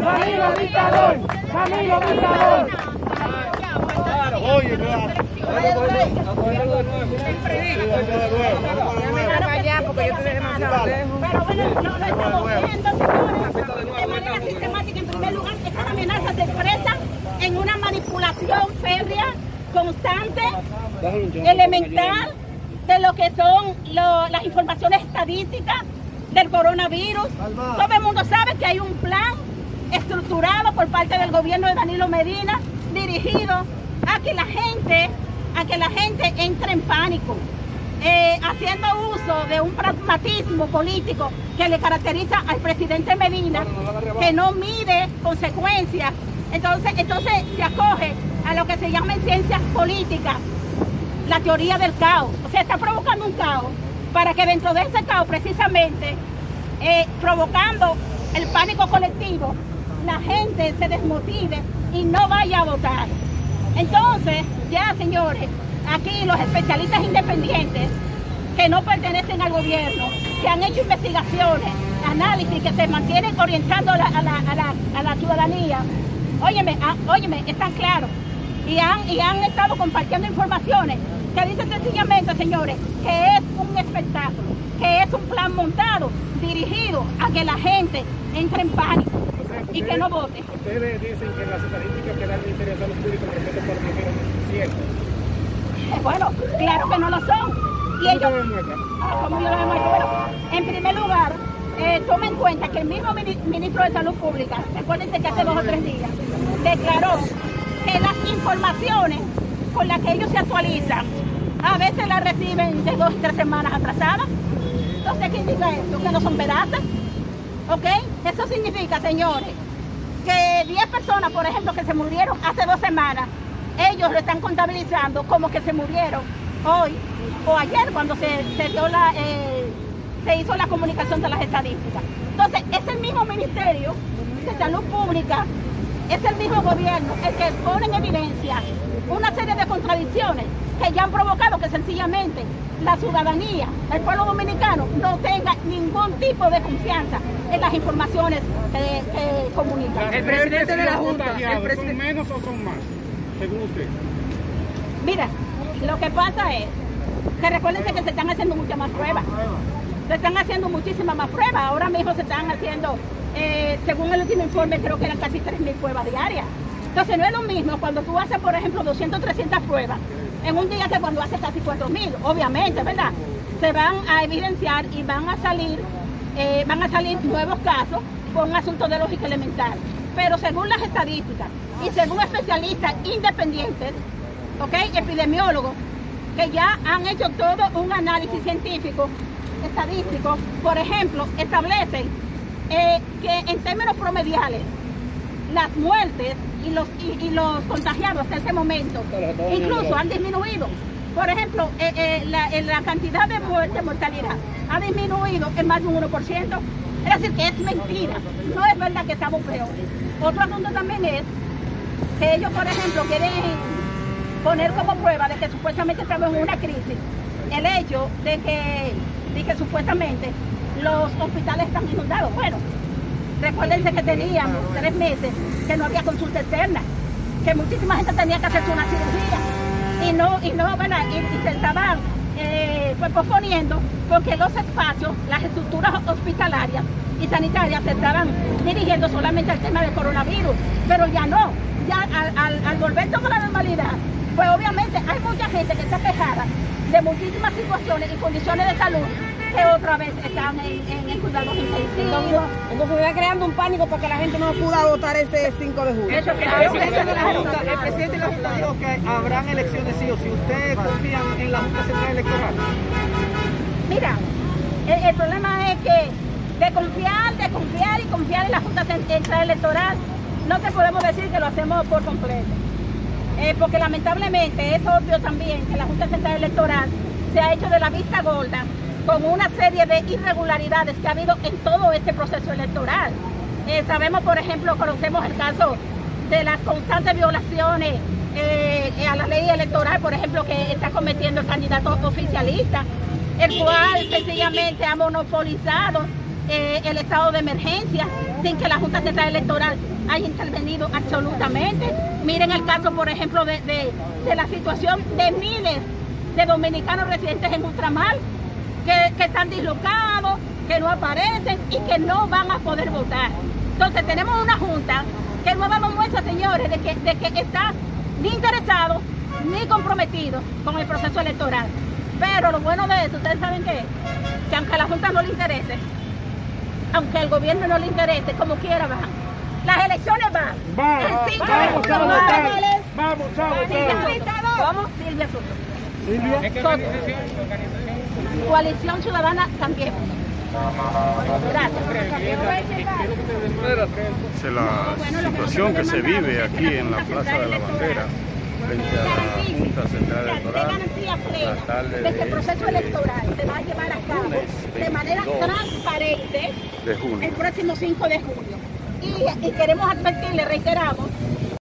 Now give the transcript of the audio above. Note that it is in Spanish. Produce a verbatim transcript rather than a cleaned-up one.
Danilo dictador, Danilo dictador. Oye, allá porque yo estoy demasiado lejos. Pero bueno, lo estamos viendo, señores, de manera sistemática. En primer lugar, estas amenazas se expresan en una manipulación férrea, constante, elemental, de lo que son lo, las informaciones estadísticas del coronavirus. Todo el mundo sabe que hay un plan estructurado por parte del gobierno de Danilo Medina, dirigido a que la gente, a que la gente entre en pánico, eh, haciendo uso de un pragmatismo político que le caracteriza al presidente Medina, que no mide consecuencias. Entonces, entonces se acoge a lo que se llama en ciencias políticas la teoría del caos. O sea, está provocando un caos para que dentro de ese caos, precisamente, eh, provocando el pánico colectivo, la gente se desmotive y no vaya a votar. Entonces, ya señores, aquí los especialistas independientes que no pertenecen al gobierno, que han hecho investigaciones, análisis, que se mantienen orientando a la, a la, a la, a la ciudadanía, óyeme, a, óyeme, están claros y han, y han estado compartiendo informaciones que dicen sencillamente, señores, que es un espectáculo, que es un plan montado, dirigido a que la gente entre en pánico y que no vote. Ustedes dicen que las estadísticas que dan interés a los públicos respeto por lo que cierto. Eh, bueno, claro que no lo son. Y ellos, ah, ¿cómo yo lo demuestro? Bueno, en primer lugar, eh, tomen en cuenta que el mismo ministro de Salud Pública, recuérdense que hace dos o tres días, declaró que las informaciones con las que ellos se actualizan, a veces las reciben de dos o tres semanas atrasadas. Entonces, ¿qué indica esto? Que no son veraces. ¿Ok? Eso significa, señores, que diez personas, por ejemplo, que se murieron hace dos semanas, ellos lo están contabilizando como que se murieron hoy o ayer cuando se, se, dio la, eh, se hizo la comunicación de las estadísticas. Entonces, es el mismo Ministerio de Salud Pública, es el mismo gobierno el que pone en evidencia una serie de contradicciones que ya han provocado que sencillamente la ciudadanía, el pueblo dominicano, no tenga ningún tipo de confianza en las informaciones que, que comunican. El presidente de la Junta, ¿el presidente son menos o son más, según usted? Mira, lo que pasa es que recuerden que se están haciendo muchas más pruebas. Se están haciendo muchísimas más pruebas. Ahora mismo se están haciendo, eh, según el último informe, creo que eran casi tres mil pruebas diarias. Entonces no es lo mismo cuando tú haces, por ejemplo, doscientas, trescientas pruebas en un día que cuando haces casi cuatro mil. Obviamente, ¿verdad? Se van a evidenciar y van a salir, eh, van a salir nuevos casos por un asunto de lógica elemental. Pero según las estadísticas y según especialistas independientes, ¿ok? Epidemiólogos, que ya han hecho todo un análisis científico, estadístico, por ejemplo, establecen eh, que en términos promediales, las muertes y los, y, y los contagiados hasta ese momento incluso han disminuido. Por ejemplo, eh, eh, la, eh, la cantidad de muerte, mortalidad, ha disminuido en más de un uno por ciento. Es decir, que es mentira. No es verdad que estamos peor. Otro asunto también es que ellos, por ejemplo, quieren poner como prueba de que supuestamente estamos en una crisis el hecho de que, de que supuestamente los hospitales están inundados. Bueno, recuérdense que teníamos tres meses que no había consulta externa, que muchísima gente tenía que hacerse una cirugía y no, y no, ¿verdad? Y, y se estaban eh, pues posponiendo porque los espacios, las estructuras hospitalarias y sanitarias se estaban dirigiendo solamente al tema del coronavirus, pero ya no, ya al, al, al volver toda la normalidad, pues obviamente hay mucha gente que está quejada de muchísimas situaciones y condiciones de salud que otra vez están en, en, en cuidados intensivos. Entonces se va creando un pánico para que la gente no pueda votar ese cinco de julio. Eso, el, claro, presidente eso de la claro. Junta, el presidente de la Junta dijo que habrán elecciones sí o sí. ¿Ustedes confían en la Junta Central Electoral? Mira, el, el problema es que de confiar, de confiar y confiar en la Junta Central Electoral, no te podemos decir que lo hacemos por completo. Eh, porque lamentablemente es obvio también que la Junta Central Electoral se ha hecho de la vista gorda con una serie de irregularidades que ha habido en todo este proceso electoral. Eh, sabemos, por ejemplo, conocemos el caso de las constantes violaciones eh, a la ley electoral, por ejemplo, que está cometiendo el candidato oficialista, el cual sencillamente ha monopolizado eh, el estado de emergencia sin que la Junta Central Electoral ha intervenido absolutamente. Miren el caso, por ejemplo, de, de, de la situación de miles de dominicanos residentes en Ultramar, que, que están dislocados, que no aparecen y que no van a poder votar. Entonces tenemos una junta que no damos muestra, señores, de que, de que está ni interesado ni comprometido con el proceso electoral. Pero lo bueno de eso, ustedes saben qué, que aunque a la junta no le interese, aunque al gobierno no le interese, como quiera van. Las elecciones van. Va, El cinco de vamos, julio vamos, van. vamos, vamos, vamos, Silvia vamos. Soto. ¿Cómo? Silvia Soto. Silvia. ¿Es qué Soto. organización? ¿Organización? Coalición Ciudadana también. Gracias. Es la situación que se vive aquí en la Plaza de la Bandera, frente a la Junta Central de Electoral, garantía plena la tarde de que el de proceso este electoral se va a llevar a cabo de manera transparente de junio. el próximo cinco de junio. Y, y queremos advertirle, reiteramos,